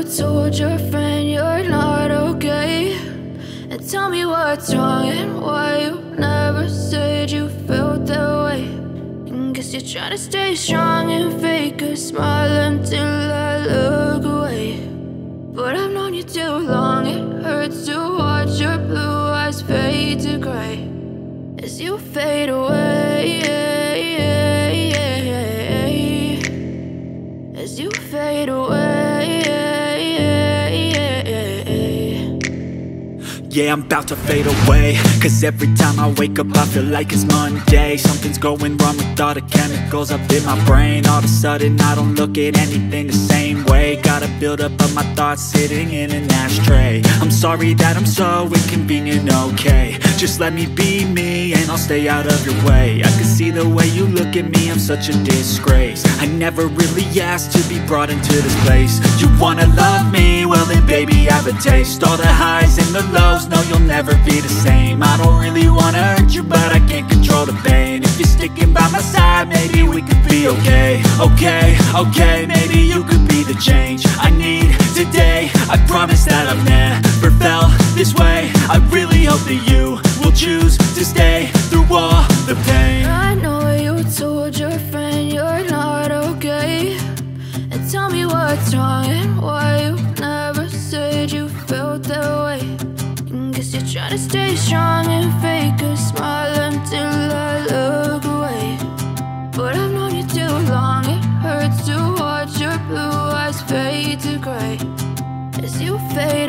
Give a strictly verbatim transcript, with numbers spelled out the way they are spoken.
told your friend you're not okay, and tell me what's wrong and why you never said you felt that way. And guess you're trying to stay strong and fake a smile until I look away. But I've known you too long, it hurts to watch your blue eyes fade to gray as you fade away, as you fade away. Yeah, I'm about to fade away, cause every time I wake up I feel like it's Monday. Something's going wrong with all the chemicals up in my brain. All of a sudden I don't look at anything the same way. Gotta build up of my thoughts sitting in an ashtray. I'm sorry that I'm so inconvenient, okay. Just let me be me and I'll stay out of your way. I can see the way you look at me, I'm such a disgrace. I never really asked to be brought into this place. You wanna love me? Well then baby, have a taste. All the highs and the lows, no, you'll never be the same. I don't really wanna hurt you, but I can't control the pain. If you're sticking by my side, maybe we could be okay. Okay, okay, maybe you could be the change I need today. I promise that I've never felt this way. I really hope that you will choose to stay through all the pain. I know you told your friend you're not okay, and tell me what's wrong and why you never said you felt that way. Guess you're trying to stay strong and fake a smile until I look away. But I've known you too long, it hurts to watch your blue eyes fade to gray as you fade